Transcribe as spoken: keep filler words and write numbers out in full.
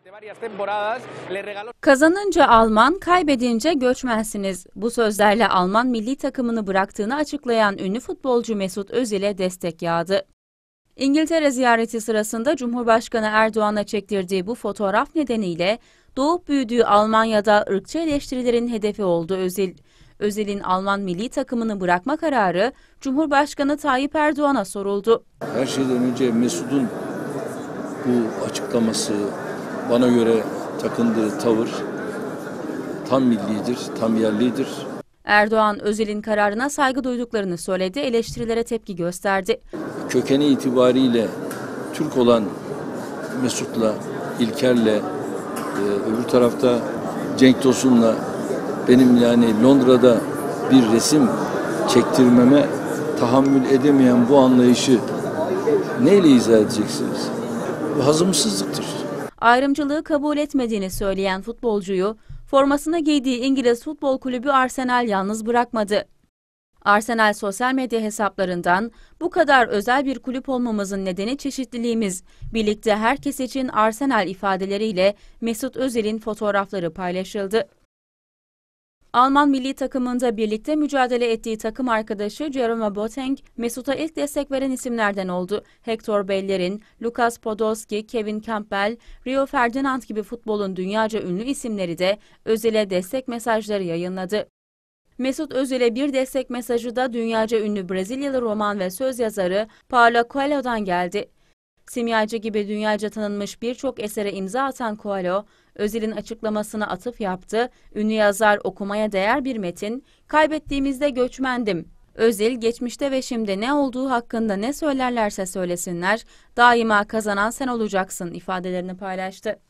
Kazanınca Alman, kaybedince göçmensiniz. Bu sözlerle Alman milli takımını bıraktığını açıklayan ünlü futbolcu Mesut Özil'e destek yağdı. İngiltere ziyareti sırasında Cumhurbaşkanı Erdoğan'a çektirdiği bu fotoğraf nedeniyle doğup büyüdüğü Almanya'da ırkçı eleştirilerin hedefi oldu Özil. Özil'in Alman milli takımını bırakma kararı Cumhurbaşkanı Tayyip Erdoğan'a soruldu. Her şeyden önce Mesut'un bu açıklaması, bana göre takındığı tavır tam millidir, tam yerlidir. Erdoğan, Özil'in kararına saygı duyduklarını söyledi, eleştirilere tepki gösterdi. Kökeni itibariyle Türk olan Mesut'la, İlker'le, e, öbür tarafta Cenk Tosun'la benim yani Londra'da bir resim çektirmeme tahammül edemeyen bu anlayışı neyle izah edeceksiniz? Bu hazımsızlıktır. Ayrımcılığı kabul etmediğini söyleyen futbolcuyu, formasını giydiği İngiliz Futbol Kulübü Arsenal yalnız bırakmadı. Arsenal sosyal medya hesaplarından "Bu kadar özel bir kulüp olmamızın nedeni çeşitliliğimiz. Birlikte herkes için Arsenal" ifadeleriyle Mesut Özil'in fotoğrafları paylaşıldı. Alman milli takımında birlikte mücadele ettiği takım arkadaşı Jerome Boateng, Mesut'a ilk destek veren isimlerden oldu. Hector Bellerin, Lukas Podolski, Kevin Campbell, Rio Ferdinand gibi futbolun dünyaca ünlü isimleri de Özil'e destek mesajları yayınladı. Mesut Özil'e bir destek mesajı da dünyaca ünlü Brezilyalı roman ve söz yazarı Paulo Coelho'dan geldi. Simyacı gibi dünyaca tanınmış birçok esere imza atan Coelho, Özil'in açıklamasına atıf yaptı. Ünlü yazar okumaya değer bir metin, "Kaybettiğimizde göçmendim. Özil, geçmişte ve şimdi ne olduğu hakkında ne söylerlerse söylesinler, daima kazanan sen olacaksın" ifadelerini paylaştı.